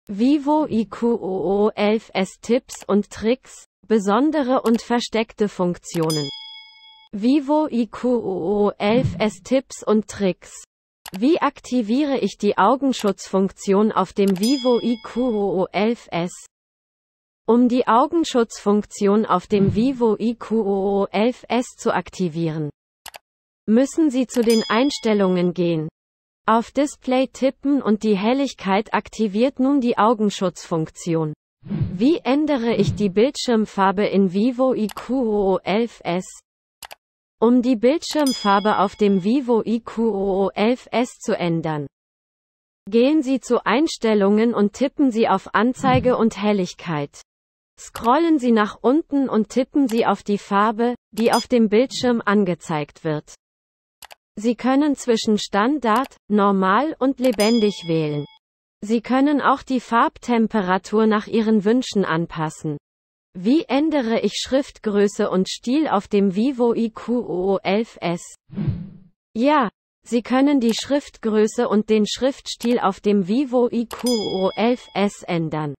Vivo IQ-OO11S Tipps und Tricks, besondere und versteckte Funktionen. Vivo IQ-OO11S Tipps und Tricks. Wie aktiviere ich die Augenschutzfunktion auf dem Vivo IQ-OO11S? Um die Augenschutzfunktion auf dem Vivo IQ-OO11S zu aktivieren, müssen Sie zu den Einstellungen gehen. Auf Display tippen und die Helligkeit aktiviert nun die Augenschutzfunktion. Wie ändere ich die Bildschirmfarbe in Vivo IQ-OO11S? Um die Bildschirmfarbe auf dem Vivo IQ-OO11S zu ändern, gehen Sie zu Einstellungen und tippen Sie auf Anzeige und Helligkeit. Scrollen Sie nach unten und tippen Sie auf die Farbe, die auf dem Bildschirm angezeigt wird. Sie können zwischen Standard, Normal und Lebendig wählen. Sie können auch die Farbtemperatur nach Ihren Wünschen anpassen. Wie ändere ich Schriftgröße und Stil auf dem Vivo IQ-OO11S? Ja, Sie können die Schriftgröße und den Schriftstil auf dem Vivo IQ-OO11S ändern.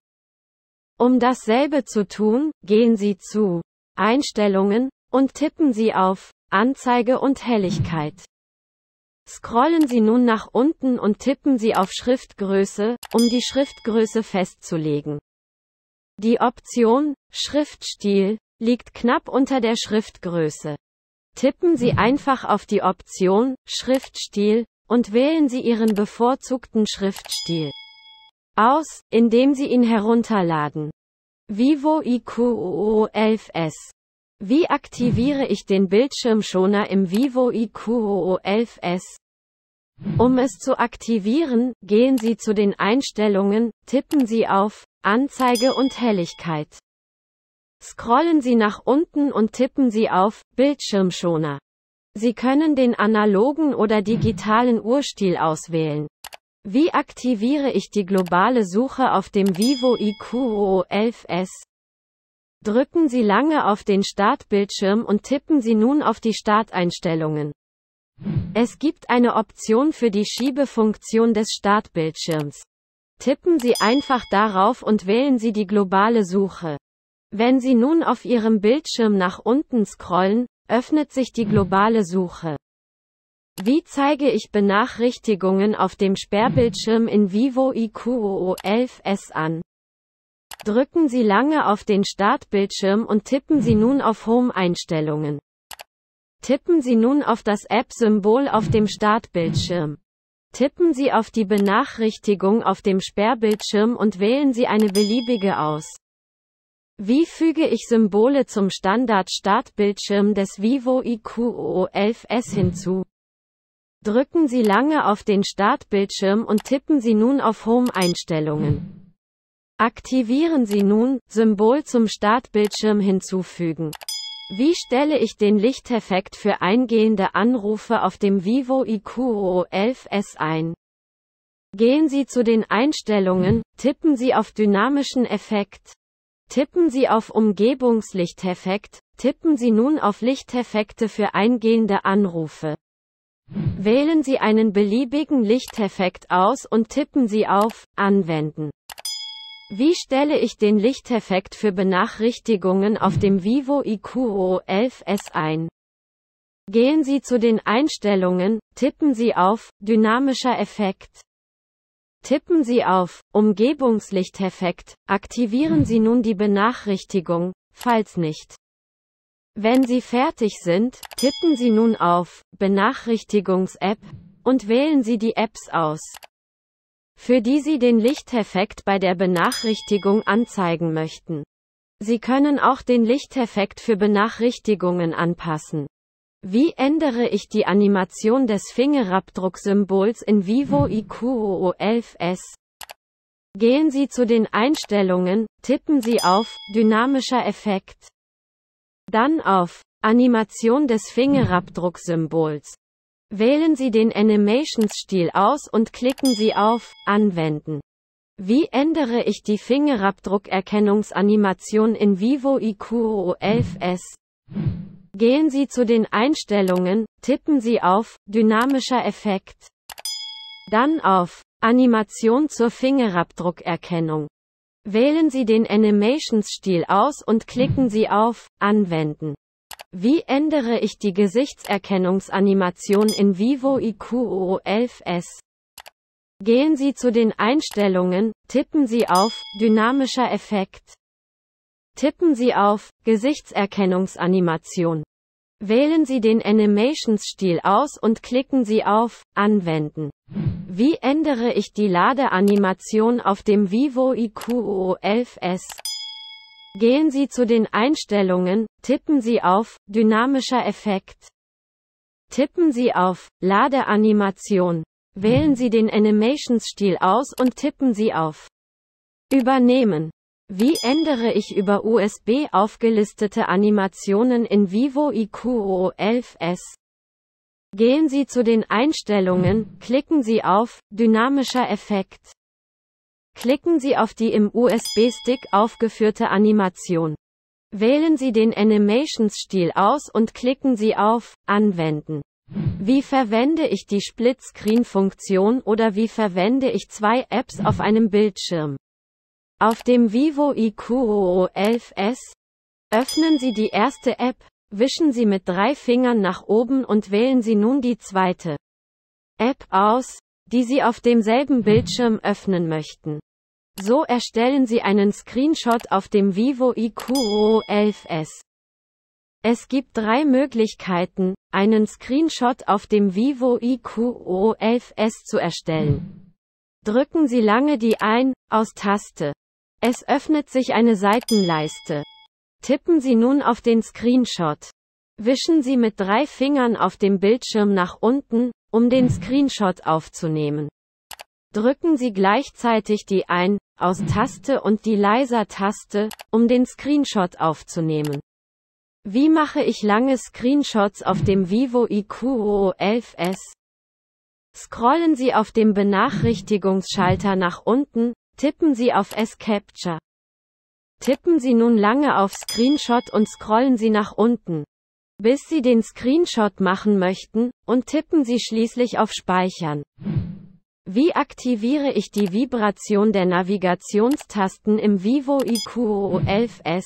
Um dasselbe zu tun, gehen Sie zu Einstellungen und tippen Sie auf Anzeige und Helligkeit. Scrollen Sie nun nach unten und tippen Sie auf Schriftgröße, um die Schriftgröße festzulegen. Die Option Schriftstil liegt knapp unter der Schriftgröße. Tippen Sie einfach auf die Option Schriftstil und wählen Sie Ihren bevorzugten Schriftstil aus, indem Sie ihn herunterladen. Vivo IQ-OO11S. Wie aktiviere ich den Bildschirmschoner im Vivo IQ-OO11S? Um es zu aktivieren, gehen Sie zu den Einstellungen, tippen Sie auf Anzeige und Helligkeit. Scrollen Sie nach unten und tippen Sie auf Bildschirmschoner. Sie können den analogen oder digitalen Urstil auswählen. Wie aktiviere ich die globale Suche auf dem Vivo IQ-OO11S? Drücken Sie lange auf den Startbildschirm und tippen Sie nun auf die Starteinstellungen. Es gibt eine Option für die Schiebefunktion des Startbildschirms. Tippen Sie einfach darauf und wählen Sie die globale Suche. Wenn Sie nun auf Ihrem Bildschirm nach unten scrollen, öffnet sich die globale Suche. Wie zeige ich Benachrichtigungen auf dem Sperrbildschirm in Vivo IQ-OO11S an? Drücken Sie lange auf den Startbildschirm und tippen Sie nun auf Home-Einstellungen. Tippen Sie nun auf das App-Symbol auf dem Startbildschirm. Tippen Sie auf die Benachrichtigung auf dem Sperrbildschirm und wählen Sie eine beliebige aus. Wie füge ich Symbole zum Standard-Startbildschirm des Vivo IQ-OO11S hinzu? Drücken Sie lange auf den Startbildschirm und tippen Sie nun auf Home-Einstellungen. Aktivieren Sie nun Symbol zum Startbildschirm hinzufügen. Wie stelle ich den Lichteffekt für eingehende Anrufe auf dem Vivo IQ-OO11S ein? Gehen Sie zu den Einstellungen, tippen Sie auf Dynamischen Effekt. Tippen Sie auf Umgebungslichteffekt, tippen Sie nun auf Lichteffekte für eingehende Anrufe. Wählen Sie einen beliebigen Lichteffekt aus und tippen Sie auf Anwenden. Wie stelle ich den Lichteffekt für Benachrichtigungen auf dem Vivo IQ-OO11S ein? Gehen Sie zu den Einstellungen, tippen Sie auf Dynamischer Effekt. Tippen Sie auf Umgebungslichteffekt, aktivieren Sie nun die Benachrichtigung, falls nicht. Wenn Sie fertig sind, tippen Sie nun auf Benachrichtigungs-App und wählen Sie die Apps aus, für die Sie den Lichteffekt bei der Benachrichtigung anzeigen möchten. Sie können auch den Lichteffekt für Benachrichtigungen anpassen. Wie ändere ich die Animation des Fingerabdrucksymbols in Vivo IQ-OO11S? Gehen Sie zu den Einstellungen, tippen Sie auf Dynamischer Effekt. Dann auf Animation des Fingerabdrucksymbols. Wählen Sie den Animations-Stil aus und klicken Sie auf Anwenden. Wie ändere ich die Fingerabdruckerkennungsanimation in Vivo IQ-OO11S? Gehen Sie zu den Einstellungen, tippen Sie auf Dynamischer Effekt. Dann auf Animation zur Fingerabdruckerkennung. Wählen Sie den Animations-Stil aus und klicken Sie auf Anwenden. Wie ändere ich die Gesichtserkennungsanimation in Vivo IQ-OO11S? Gehen Sie zu den Einstellungen, tippen Sie auf Dynamischer Effekt. Tippen Sie auf Gesichtserkennungsanimation. Wählen Sie den Animations-Stil aus und klicken Sie auf Anwenden. Wie ändere ich die Ladeanimation auf dem Vivo IQ-OO11S? Gehen Sie zu den Einstellungen, tippen Sie auf Dynamischer Effekt. Tippen Sie auf Ladeanimation. Wählen Sie den Animations-Stil aus und tippen Sie auf Übernehmen. Wie ändere ich über USB aufgelistete Animationen in Vivo IQ-OO11S? Gehen Sie zu den Einstellungen, klicken Sie auf Dynamischer Effekt. Klicken Sie auf die im USB-Stick aufgeführte Animation. Wählen Sie den Animations-Stil aus und klicken Sie auf Anwenden. Wie verwende ich die Splitscreen-Funktion oder wie verwende ich zwei Apps auf einem Bildschirm? Auf dem Vivo IQ-OO11S öffnen Sie die erste App, wischen Sie mit 3 Fingern nach oben und wählen Sie nun die zweite App aus, die Sie auf demselben Bildschirm öffnen möchten. So erstellen Sie einen Screenshot auf dem Vivo IQ-OO11S. Es gibt 3 Möglichkeiten, einen Screenshot auf dem Vivo IQ-OO11S zu erstellen. Drücken Sie lange die Ein-Aus-Taste. Es öffnet sich eine Seitenleiste. Tippen Sie nun auf den Screenshot. Wischen Sie mit 3 Fingern auf dem Bildschirm nach unten, um den Screenshot aufzunehmen. Drücken Sie gleichzeitig die Ein-Aus-Taste und die Leiser-Taste, um den Screenshot aufzunehmen. Wie mache ich lange Screenshots auf dem Vivo IQ-OO11S? Scrollen Sie auf dem Benachrichtigungsschalter nach unten, tippen Sie auf S-Capture. Tippen Sie nun lange auf Screenshot und scrollen Sie nach unten, bis Sie den Screenshot machen möchten, und tippen Sie schließlich auf Speichern. Wie aktiviere ich die Vibration der Navigationstasten im Vivo IQ-OO11S?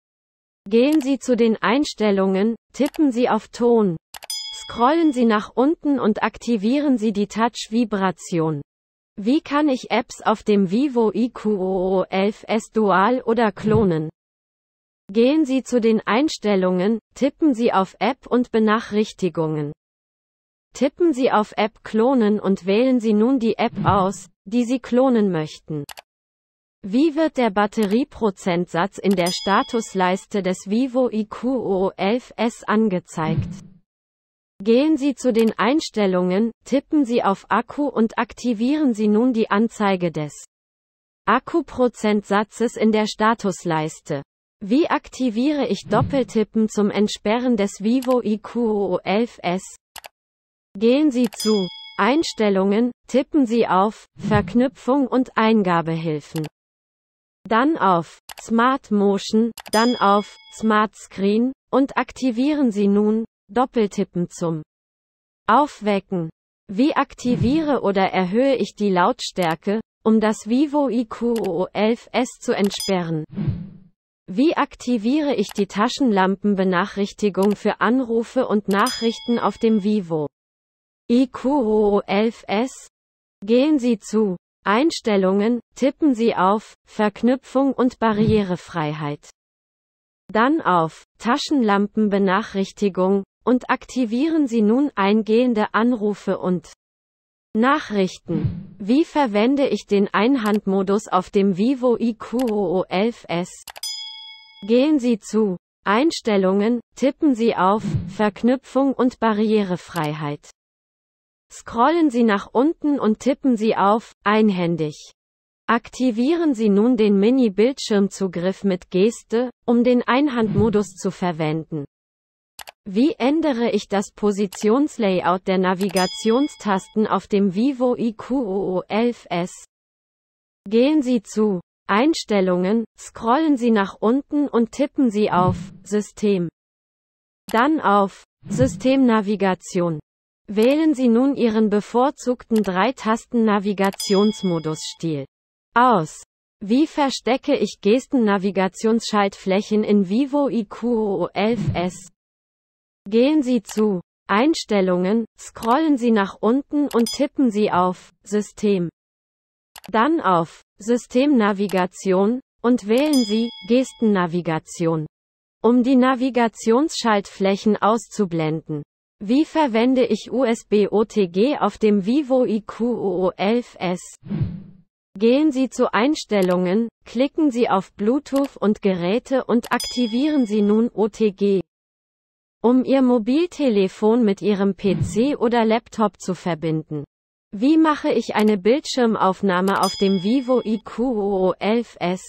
Gehen Sie zu den Einstellungen, tippen Sie auf Ton. Scrollen Sie nach unten und aktivieren Sie die Touch-Vibration. Wie kann ich Apps auf dem Vivo IQ-OO11S dual oder klonen? Gehen Sie zu den Einstellungen, tippen Sie auf App und Benachrichtigungen. Tippen Sie auf App klonen und wählen Sie nun die App aus, die Sie klonen möchten. Wie wird der Batterieprozentsatz in der Statusleiste des Vivo IQ-OO11S angezeigt? Gehen Sie zu den Einstellungen, tippen Sie auf Akku und aktivieren Sie nun die Anzeige des Akkuprozentsatzes in der Statusleiste. Wie aktiviere ich Doppeltippen zum Entsperren des Vivo IQ-OO11S? Gehen Sie zu Einstellungen, tippen Sie auf Verknüpfung und Eingabehilfen. Dann auf Smart Motion, dann auf Smart Screen, und aktivieren Sie nun Doppeltippen zum Aufwecken. Wie aktiviere oder erhöhe ich die Lautstärke, um das Vivo IQ-OO11S zu entsperren? Wie aktiviere ich die Taschenlampenbenachrichtigung für Anrufe und Nachrichten auf dem Vivo IQ-OO11S? Gehen Sie zu Einstellungen, tippen Sie auf Verknüpfung und Barrierefreiheit. Dann auf Taschenlampenbenachrichtigung und aktivieren Sie nun eingehende Anrufe und Nachrichten. Wie verwende ich den Einhandmodus auf dem Vivo IQ-OO11S? Gehen Sie zu Einstellungen, tippen Sie auf Verknüpfung und Barrierefreiheit. Scrollen Sie nach unten und tippen Sie auf Einhändig. Aktivieren Sie nun den Mini-Bildschirmzugriff mit Geste, um den Einhandmodus zu verwenden. Wie ändere ich das Positionslayout der Navigationstasten auf dem Vivo IQ-OO11S? Gehen Sie zu Einstellungen, scrollen Sie nach unten und tippen Sie auf System. Dann auf Systemnavigation. Wählen Sie nun Ihren bevorzugten 3-Tasten-Navigationsmodus-Stil aus. Wie verstecke ich Gesten-Navigationsschaltflächen in Vivo IQ-OO11S? Gehen Sie zu Einstellungen, scrollen Sie nach unten und tippen Sie auf System. Dann auf Systemnavigation und wählen Sie Gestennavigation, um die Navigationsschaltflächen auszublenden. Wie verwende ich USB-OTG auf dem Vivo IQ-OO11S? Gehen Sie zu Einstellungen, klicken Sie auf Bluetooth und Geräte und aktivieren Sie nun OTG, um Ihr Mobiltelefon mit Ihrem PC oder Laptop zu verbinden. Wie mache ich eine Bildschirmaufnahme auf dem Vivo IQ-OO11S?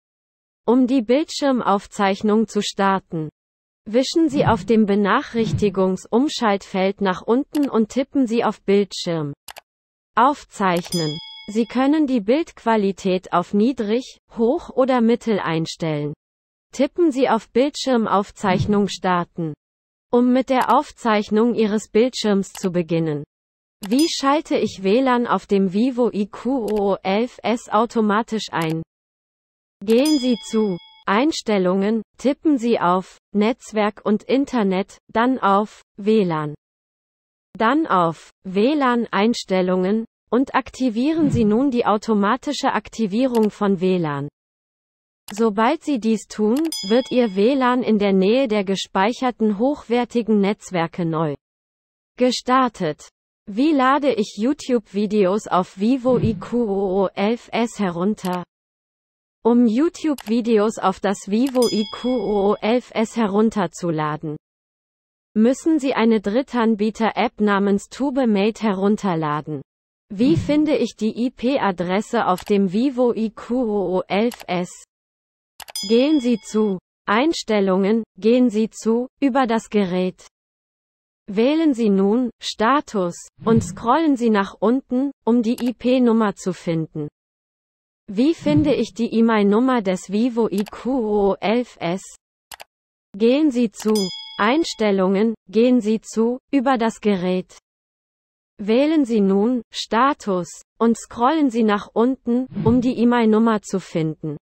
Um die Bildschirmaufzeichnung zu starten, wischen Sie auf dem Benachrichtigungsumschaltfeld nach unten und tippen Sie auf Bildschirm. Aufzeichnen. Sie können die Bildqualität auf niedrig, hoch oder mittel einstellen. Tippen Sie auf Bildschirmaufzeichnung starten, um mit der Aufzeichnung Ihres Bildschirms zu beginnen. Wie schalte ich WLAN auf dem Vivo IQ-OO11S automatisch ein? Gehen Sie zu Einstellungen, tippen Sie auf Netzwerk und Internet, dann auf WLAN. Dann auf WLAN-Einstellungen und aktivieren Sie nun die automatische Aktivierung von WLAN. Sobald Sie dies tun, wird Ihr WLAN in der Nähe der gespeicherten hochwertigen Netzwerke neu gestartet. Wie lade ich YouTube-Videos auf Vivo IQ-OO11S herunter? Um YouTube-Videos auf das Vivo IQ-OO11S herunterzuladen, müssen Sie eine Drittanbieter-App namens TubeMate herunterladen. Wie finde ich die IP-Adresse auf dem Vivo IQ-OO11S? Gehen Sie zu Einstellungen, gehen Sie zu über das Gerät. Wählen Sie nun Status und scrollen Sie nach unten, um die IP-Nummer zu finden. Wie finde ich die IMEI-Nummer des Vivo IQ-OO11S? Gehen Sie zu Einstellungen, gehen Sie zu über das Gerät. Wählen Sie nun Status und scrollen Sie nach unten, um die IMEI-Nummer zu finden.